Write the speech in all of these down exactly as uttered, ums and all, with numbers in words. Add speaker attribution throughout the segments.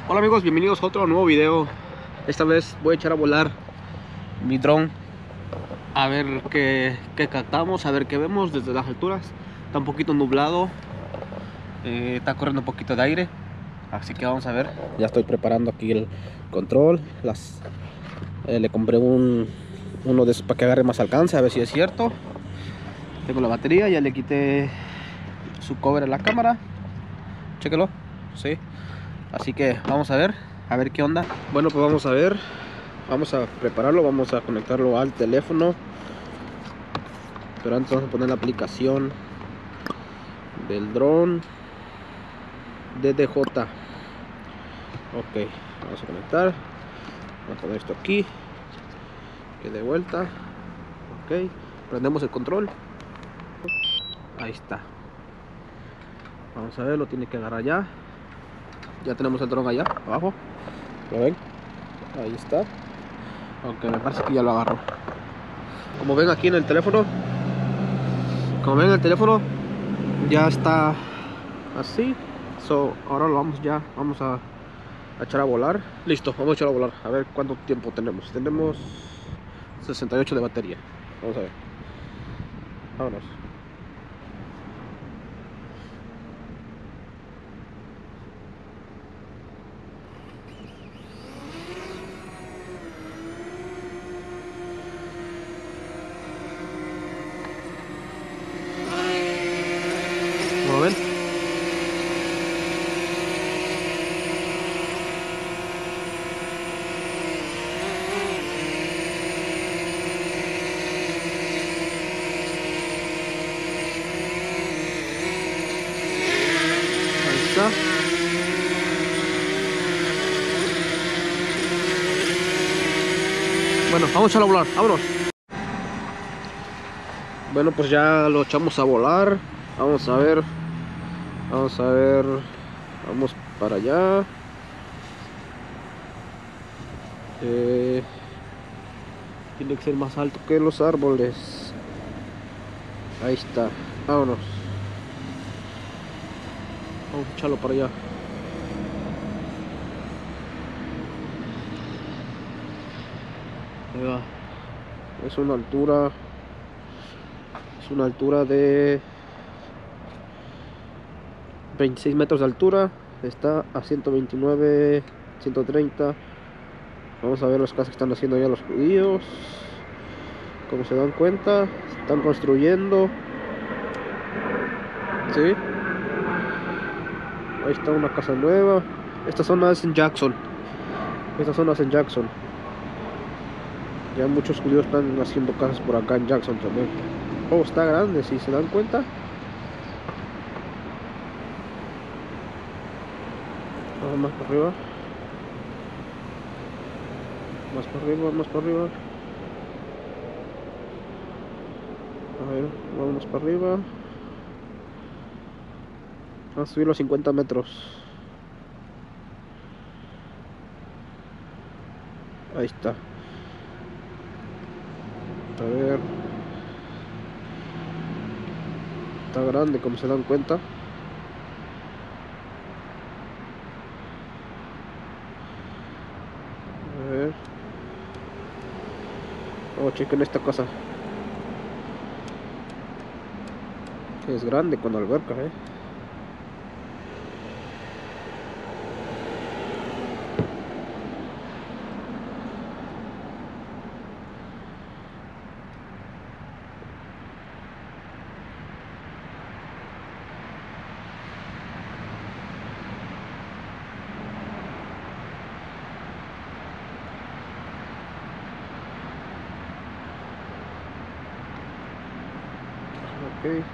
Speaker 1: Hola amigos, bienvenidos a otro nuevo video. Esta vez voy a echar a volar mi dron a ver qué, qué captamos, a ver qué vemos desde las alturas. Está un poquito nublado, eh, está corriendo un poquito de aire, así que vamos a ver. Ya estoy preparando aquí el control. Las, eh, le compré un, uno de esos para que agarre más alcance, a ver si es cierto. Tengo la batería, ya le quité su cover a la cámara. Chéquelo, sí. Así que vamos a ver, a ver qué onda. Bueno, pues vamos a ver. Vamos a prepararlo, vamos a conectarlo al teléfono. Pero antes vamos a poner la aplicación del dron D D J. Ok, vamos a conectar. Vamos a poner esto aquí. Que de vuelta. Ok, prendemos el control. Ahí está. Vamos a ver, lo tiene que agarrar ya. Ya tenemos el dron allá abajo. ¿Lo ven? Ahí está. Aunque me parece que ya lo agarró. Como ven aquí en el teléfono, como ven en el teléfono ya está así. So, ahora lo vamos ya, vamos a, a echar a volar. Listo, vamos a echar a volar. A ver cuánto tiempo tenemos. Tenemos sesenta y ocho de batería. Vamos a ver. Vámonos. Como ven, ahí está. Bueno, vamos a echarlo a volar, vámonos. Bueno, pues ya lo echamos a volar. Vamos a ver. Vamos a ver. Vamos para allá. Eh, tiene que ser más alto que los árboles. Ahí está. Vámonos. Vamos a echarlo para allá. Ahí va. Es una altura. Es una altura de veintiséis metros de altura. Está a ciento veintinueve, ciento treinta. Vamos a ver los casos que están haciendo ya los judíos. Como se dan cuenta, están construyendo. ¿Sí? Ahí está una casa nueva. Esta zona es en Jackson. Esta zona es en Jackson. Ya muchos judíos están haciendo casas por acá en Jackson también. Oh, está grande, si se dan cuenta. Vamos más para arriba. Más para arriba, más para arriba. A ver, vamos para arriba. Vamos a subir los cincuenta metros. Ahí está. A ver. Está grande, como se dan cuenta. A ver. Oh, chequen esta casa. Que es grande con alberca, eh. Ok.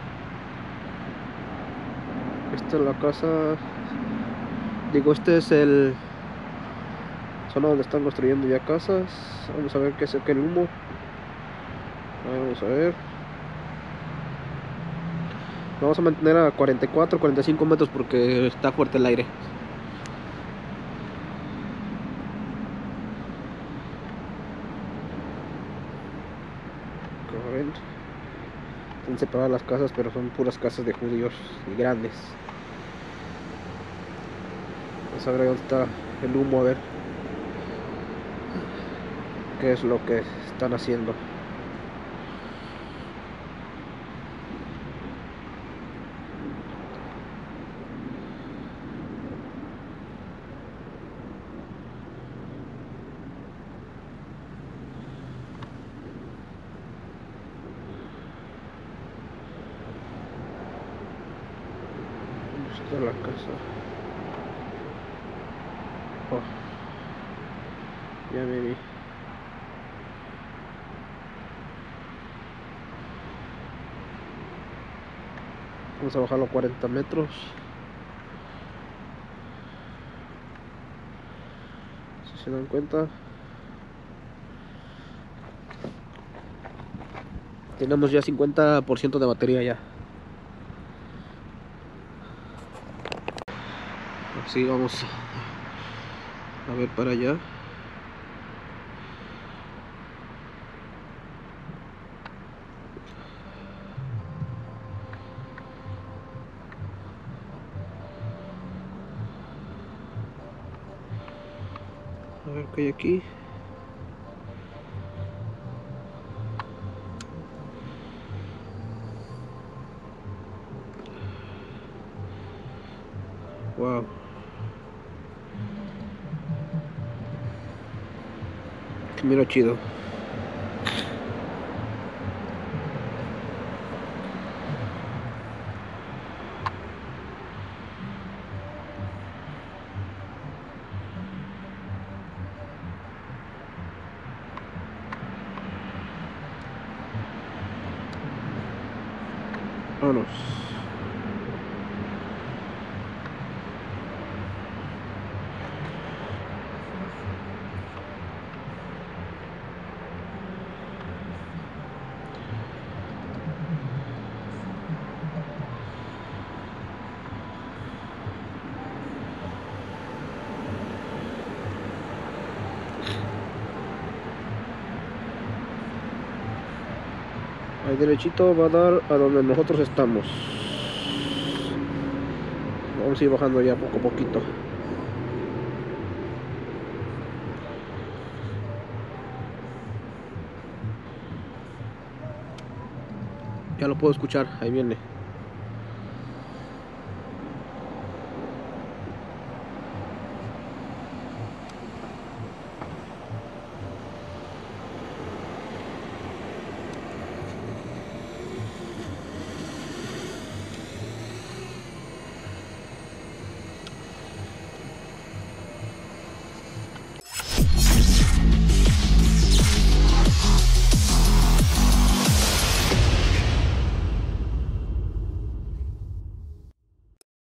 Speaker 1: Esta es la casa. Digo, este es el zona donde están construyendo ya casas. Vamos a ver qué es aquel humo. Vamos a ver. Vamos a mantener a cuarenta y cuatro, cuarenta y cinco metros porque está fuerte el aire. Como ven, están separadas las casas, pero son puras casas de judíos y grandes. a ver dónde está el humo, a ver qué es lo que están haciendo. ¿Dónde está la casa? Oh, ya me vi. Vamos a bajarlo a cuarenta metros. Si se dan cuenta, tenemos ya cincuenta por ciento de batería ya. Así vamos a ver para allá. A ver qué hay aquí. Wow. Mira chido. Vámonos. Ahí derechito va a dar a donde nosotros estamos. Vamos a ir bajando ya poco a poquito. Ya lo puedo escuchar, ahí viene.